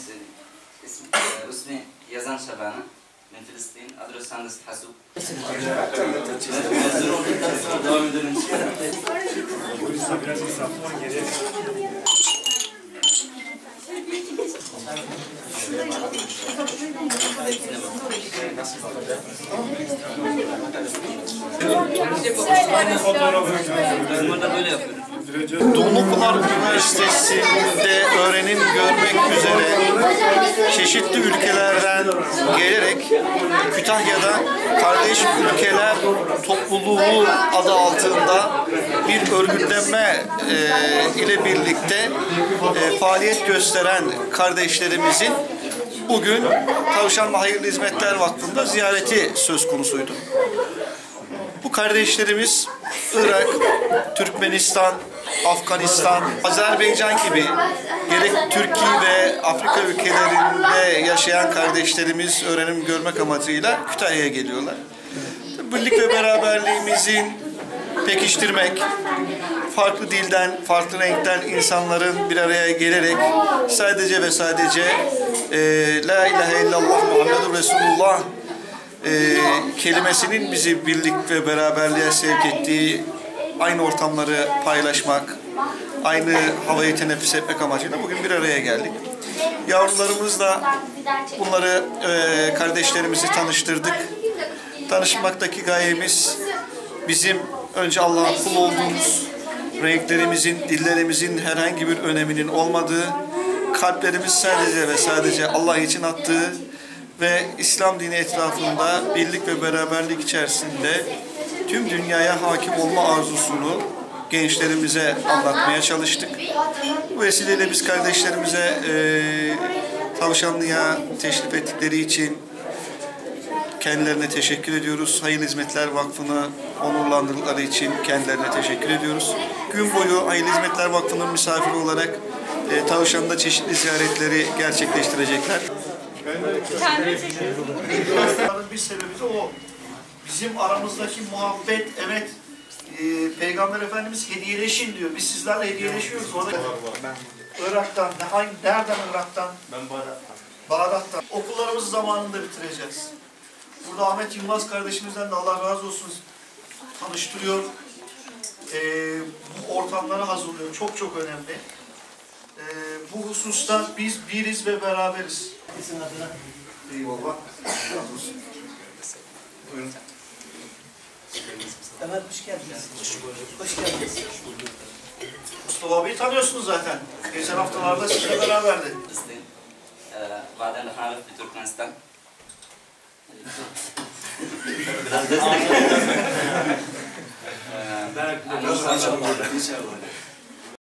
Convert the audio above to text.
اسمي يزن شبانة من فلسطين أدرس هندسة حاسوب. Dumlupınar Üniversitesi'nde öğrenim görmek üzere çeşitli ülkelerden gelerek Kütahya'da Kardeş Ülkeler Topluluğu adı altında bir örgütlenme ile birlikte faaliyet gösteren kardeşlerimizin bugün Tavşanlı Hayırlı Hizmetler Vakfı'nda ziyareti söz konusuydu. Bu kardeşlerimiz Irak, Türkmenistan, Afganistan, Azerbaycan gibi gerek Türkiye ve Afrika ülkelerinde yaşayan kardeşlerimiz öğrenim görmek amacıyla Kütahya'ya geliyorlar. Birlik ve beraberliğimizin pekiştirmek, farklı dilden, farklı renkten insanların bir araya gelerek sadece ve sadece La ilahe illallah Muhammedur Resulullah kelimesinin bizi birlik ve beraberliğe sevk ettiği, aynı ortamları paylaşmak, aynı havayı teneffüs etmek amacıyla bugün bir araya geldik. Yavrularımızla bunları, kardeşlerimizi tanıştırdık. Tanışmaktaki gayemiz bizim önce Allah'ın kulu olduğumuz, renklerimizin, dillerimizin herhangi bir öneminin olmadığı, kalplerimiz sadece ve sadece Allah için attığı ve İslam dini etrafında birlik ve beraberlik içerisinde tüm dünyaya hakim olma arzusunu gençlerimize anlatmaya çalıştık. Bu vesileyle biz kardeşlerimize Tavşanlı'ya teşrif ettikleri için kendilerine teşekkür ediyoruz. Hayırlı Hizmetler Vakfı'nı onurlandırdıkları için kendilerine teşekkür ediyoruz. Gün boyu Hayırlı Hizmetler Vakfı'nın misafiri olarak Tavşanlı'da çeşitli ziyaretleri gerçekleştirecekler. Bir sebebi de o. Bizim aramızdaki muhabbet, evet, Peygamber Efendimiz hediyeleşin diyor. Biz sizlerle hediyeleşiyoruz. Orada Irak'tan, nereden Irak'tan? Ben Bağdat'tan. Bağdat'tan. Okullarımızı zamanında bitireceğiz. Burada Ahmet Yılmaz kardeşimizden de Allah razı olsun tanıştırıyor. Bu ortamları hazırlıyor. Çok çok önemli. Bu hususta biz biriz ve beraberiz. Eyvallah. Razı olsun. Buyurun. Ömer hoş geldiniz. Hoş geldiniz. Mustafa abiyi tanıyorsunuz zaten. Geçen haftalarda sizinle beraberdi. بعدين رح نعرف بتركمانستان. İnşallah.